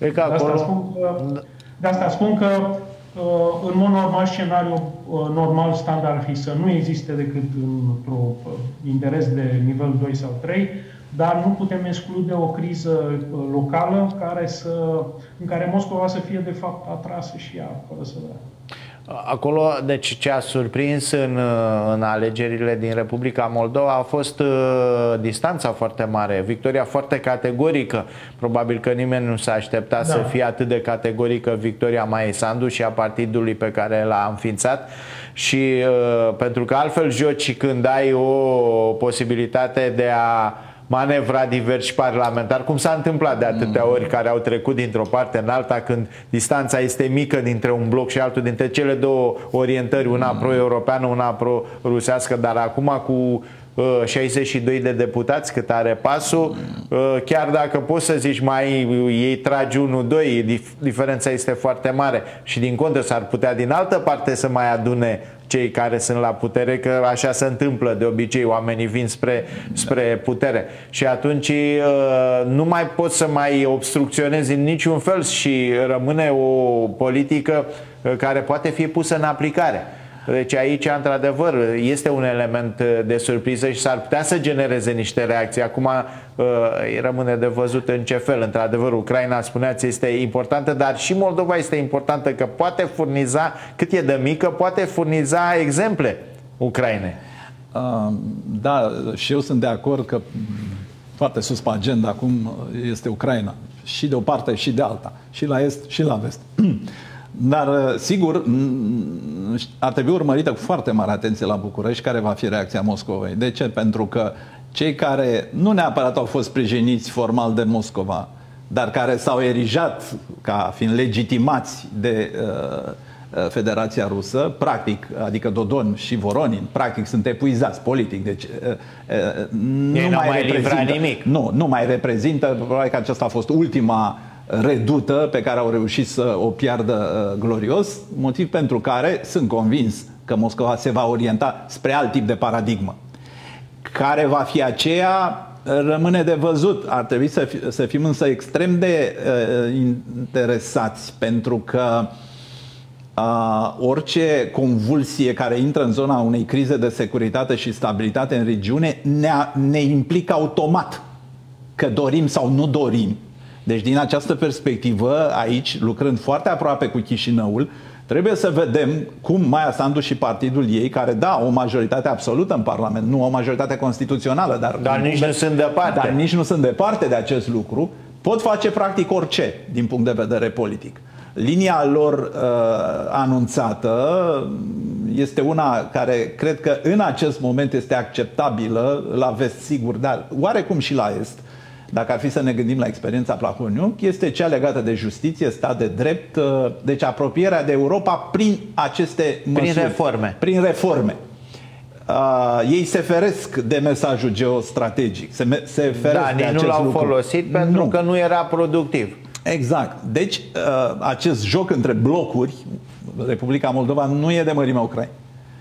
De asta spun că în mod normal, scenariul normal standard ar fi să nu existe decât într-un interes de nivel 2 sau 3, dar nu putem exclude o criză locală în care Moscova să fie de fapt atrasă și ea, fără să vrea. Acolo, deci ce a surprins în alegerile din Republica Moldova a fost distanța foarte mare, victoria foarte categorică. Probabil că nimeni nu s-a așteptat să fie atât de categorică victoria Maiei Sandu și a partidului pe care l-a înființat. Și pentru că altfel joci când ai o posibilitate de a manevra diversi parlamentari, cum s-a întâmplat de atâtea ori, care au trecut dintr-o parte în alta, când distanța este mică dintre un bloc și altul, dintre cele două orientări, una pro-europeană, una pro-rusească, dar acum cu 62 de deputați cât are PAS-ul, chiar dacă poți să zici ei tragi 1-2, diferența este foarte mare și din contră s-ar putea din altă parte să mai adune cei care sunt la putere, că așa se întâmplă de obicei, oamenii vin spre putere și atunci nu mai poți să mai obstrucționezi în niciun fel și rămâne o politică care poate fi pusă în aplicare. Deci aici, într-adevăr, este un element de surpriză și s-ar putea să genereze niște reacții. Acum rămâne de văzut în ce fel. Într-adevăr, Ucraina, spuneați, este importantă, dar și Moldova este importantă, că poate furniza, cât e de mică, poate furniza exemple Ucrainei. Da, și eu sunt de acord că foarte sus pe agenda acum este Ucraina. Și de o parte și de alta. Și la est și la vest. Dar, sigur, ar trebui urmărită cu foarte mare atenție la București care va fi reacția Moscovei. De ce? Pentru că cei care nu neapărat au fost sprijiniți formal de Moscova, dar care s-au erijat ca fiind legitimați de Federația Rusă, practic, adică Dodon și Voronin, practic sunt epuizați politic. Deci nu mai reprezintă nimic. Nu mai reprezintă, probabil că aceasta a fost ultima redută pe care au reușit să o piardă glorios, motiv pentru care sunt convins că Moscova se va orienta spre alt tip de paradigmă. Care va fi aceea, rămâne de văzut. Ar trebui să fim însă extrem de interesați, pentru că orice convulsie care intră în zona unei crize de securitate și stabilitate în regiune ne implică automat că dorim sau nu dorim. Deci din această perspectivă, aici, lucrând foarte aproape cu Chișinăul, Trebuie să vedem cum Maia Sandu și partidul ei, care da, o majoritate absolută în Parlament, nu o majoritate constituțională, dar nici nu sunt departe. Dar nici nu sunt departe de acest lucru, pot face practic orice din punct de vedere politic. Linia lor anunțată este una care cred că în acest moment este acceptabilă la vest, sigur, dar oarecum și la est. Dacă ar fi să ne gândim la experiența Plahotniuc, este cea legată de justiție, stat de drept, deci apropierea de Europa prin aceste măsuri. Prin reforme. Prin reforme. Ei se feresc de mesajul geostrategic, se feresc de acest nu l-au lucru. Folosit pentru că nu era productiv. Exact. Deci acest joc între blocuri, Republica Moldova nu e de mărimea Ucrainei.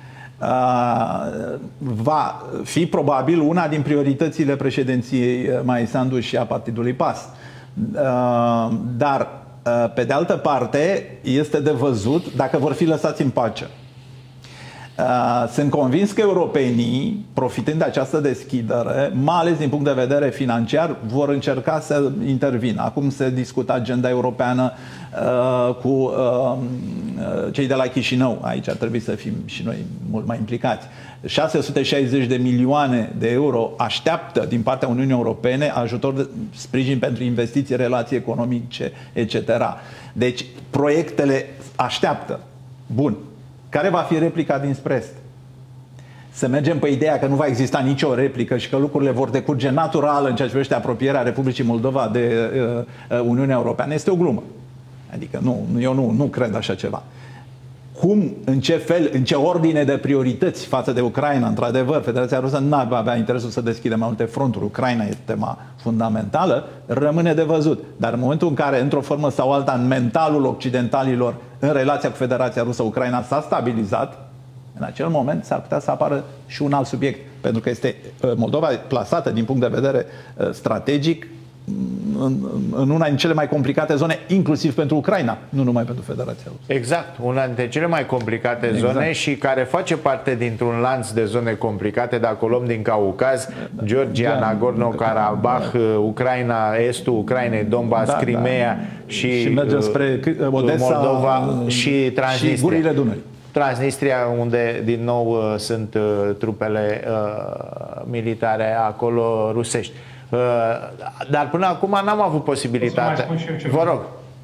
Va fi probabil una din prioritățile președinției Maia Sandu și a partidului PAS. Dar, pe de altă parte, este de văzut dacă vor fi lăsați în pace. Sunt convins că europenii, profitând de această deschidere, mai ales din punct de vedere financiar, vor încerca să intervină. Acum se discută agenda europeană cu cei de la Chișinău. Aici ar trebui să fim și noi mult mai implicați. 660 de milioane de euro așteaptă din partea Uniunii Europene ajutor de sprijin pentru investiții, relații economice, etc. Deci proiectele așteaptă. Bun. Care va fi replica dinspre est? Să mergem pe ideea că nu va exista nicio replică și că lucrurile vor decurge natural în ceea ce privește apropierea Republicii Moldova de Uniunea Europeană este o glumă. Adică eu nu cred așa ceva. Cum, în ce fel, în ce ordine de priorități față de Ucraina, într-adevăr, Federația Rusă nu va avea interesul să deschidă mai multe fronturi. Ucraina este tema fundamentală, rămâne de văzut. Dar în momentul în care, într-o formă sau alta, în mentalul occidentalilor, în relația cu Federația Rusă, Ucraina s-a stabilizat, în acel moment s-ar putea să apară și un alt subiect. Pentru că este Moldova plasată din punct de vedere strategic în una din cele mai complicate zone, inclusiv pentru Ucraina, nu numai pentru Federația Rusă. Exact, una dintre cele mai complicate zone și care face parte dintr-un lanț de zone complicate, dacă o luăm din Caucaz, Georgia, Nagorno-Karabakh, Ucraina, estul Ucrainei, Donbass, Crimea și mergem spre Odessa, Moldova și Transnistria. Și gurile Dunării. Transnistria, unde din nou sunt trupele militare acolo rusești. Dar până acum n-am avut posibilitate. Vă rog.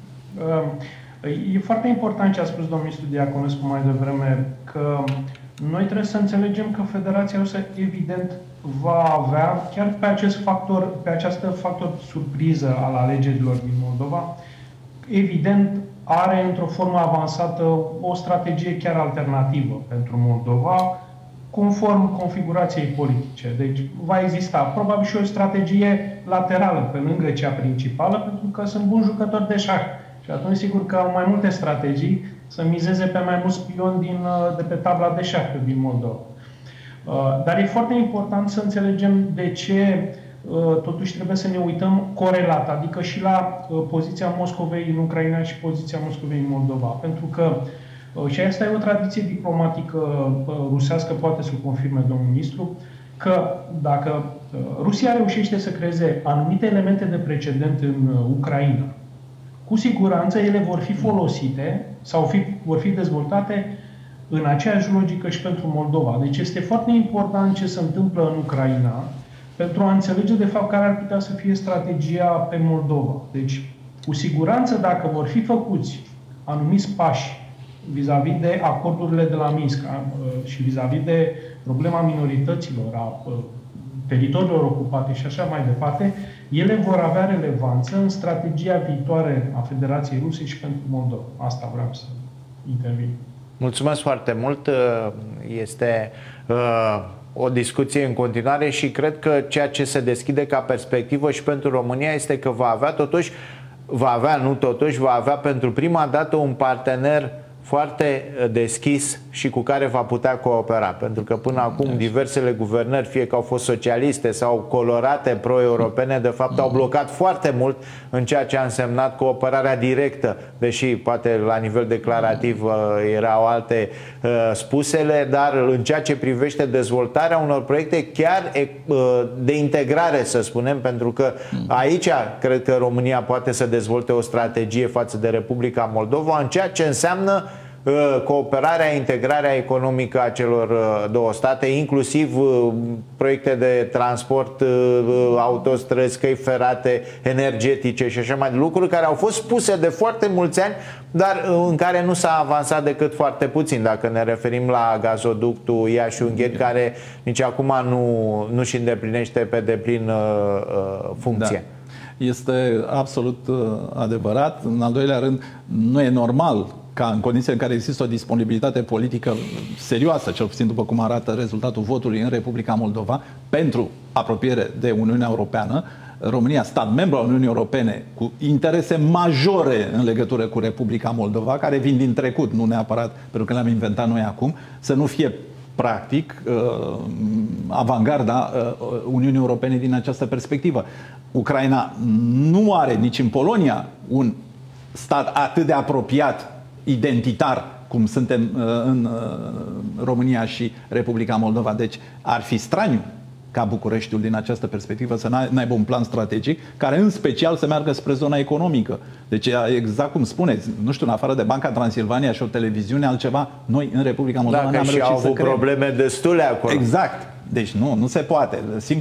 E foarte important ce a spus domnul ministru Diaconescu mai devreme, că noi trebuie să înțelegem că Federația Rusă evident va avea, chiar pe această factor surpriză al alegerilor din Moldova, evident are într-o formă avansată o strategie chiar alternativă pentru Moldova, conform configurației politice. Deci va exista probabil și o strategie laterală pe lângă cea principală, pentru că sunt buni jucători de șah. Și atunci sigur că au mai multe strategii să mizeze pe mai mulți spioni de pe tabla de șah din Moldova. Dar e foarte important să înțelegem de ce totuși trebuie să ne uităm corelat, adică și la poziția Moscovei în Ucraina și poziția Moscovei în Moldova. Pentru că și asta e o tradiție diplomatică rusească, poate să o confirme domnul ministru, că dacă Rusia reușește să creeze anumite elemente de precedent în Ucraina, cu siguranță ele vor fi folosite sau vor fi dezvoltate în aceeași logică și pentru Moldova. Deci este foarte important ce se întâmplă în Ucraina pentru a înțelege de fapt care ar putea să fie strategia pe Moldova. Deci, cu siguranță, dacă vor fi făcuți anumiți pași vis-a-vis de acordurile de la Minsk și vis-a-vis de problema minorităților, a teritoriilor ocupate și așa mai departe, ele vor avea relevanță în strategia viitoare a Federației Ruse și pentru Moldova. Asta vreau să intervin. Mulțumesc foarte mult. Este o discuție în continuare și cred că ceea ce se deschide ca perspectivă și pentru România este că va avea pentru prima dată un partener foarte deschis și cu care va putea coopera. Pentru că până acum diversele guvernări, fie că au fost socialiste sau colorate pro-europene, de fapt au blocat foarte mult în ceea ce a însemnat cooperarea directă, deși poate la nivel declarativ erau alte spusele, dar în ceea ce privește dezvoltarea unor proiecte chiar de integrare, să spunem, pentru că aici cred că România poate să dezvolte o strategie față de Republica Moldova în ceea ce înseamnă cooperarea, integrarea economică a celor două state, inclusiv proiecte de transport, autostrăzi, căi ferate, energetice și așa mai departe, lucruri care au fost spuse de foarte mulți ani, dar în care nu s-a avansat decât foarte puțin, dacă ne referim la gazoductul Iași-Ungheni, care nici acum nu și îndeplinește pe deplin funcția. Da. Este absolut adevărat. În al doilea rând, nu e normal ca în condiții în care există o disponibilitate politică serioasă, cel puțin după cum arată rezultatul votului în Republica Moldova, pentru apropiere de Uniunea Europeană, România, stat membru al Uniunii Europene, cu interese majore în legătură cu Republica Moldova, care vin din trecut, nu neapărat pentru că le-am inventat noi acum, să nu fie practic avangarda Uniunii Europene din această perspectivă. Ucraina nu are nici în Polonia un stat atât de apropiat identitar cum suntem în România și Republica Moldova. Deci ar fi straniu ca Bucureștiul din această perspectivă să n-aibă un plan strategic care în special să meargă spre zona economică. Deci exact cum spuneți, nu știu, în afară de Banca Transilvania și o televiziune, altceva, noi în Republica Moldova n-am reușit să creăm. Și au avut probleme destule acolo. Exact. Deci nu se poate.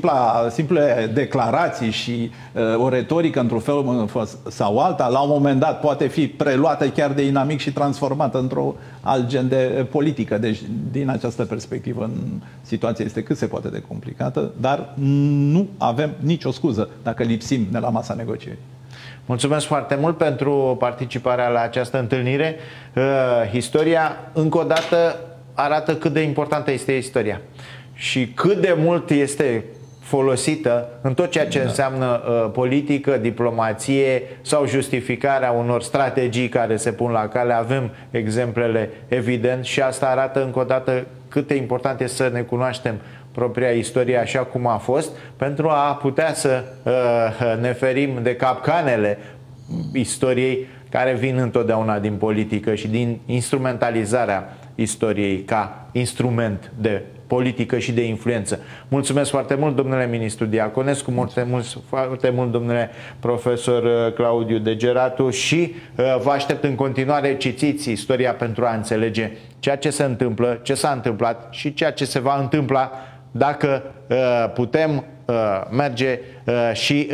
Simple declarații și o retorică într-un fel sau alta, la un moment dat poate fi preluată chiar de inamic și transformată într-o alt gen de politică. Deci, din această perspectivă, situația este cât se poate de complicată, dar nu avem nicio scuză dacă lipsim de la masa negocierii. Mulțumesc foarte mult pentru participarea la această întâlnire. Istoria, încă o dată, arată cât de importantă este istoria și cât de mult este folosită în tot ceea ce înseamnă politică, diplomație sau justificarea unor strategii care se pun la cale. Avem exemplele evident și asta arată încă o dată cât de important este să ne cunoaștem propria istorie așa cum a fost, pentru a putea să ne ferim de capcanele istoriei care vin întotdeauna din politică și din instrumentalizarea istoriei ca instrument de politică și de influență. Mulțumesc foarte mult, domnule ministru Diaconescu, foarte mult, domnule profesor Claudiu Degeratu, și vă aștept în continuare. Citiți istoria pentru a înțelege ceea ce se întâmplă, ce s-a întâmplat și ceea ce se va întâmpla dacă putem merge și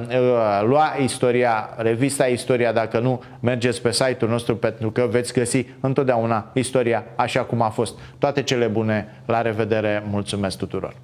lua istoria, revista Istoria, dacă nu mergeți pe site-ul nostru, pentru că veți găsi întotdeauna istoria așa cum a fost. Toate cele bune, la revedere, mulțumesc tuturor!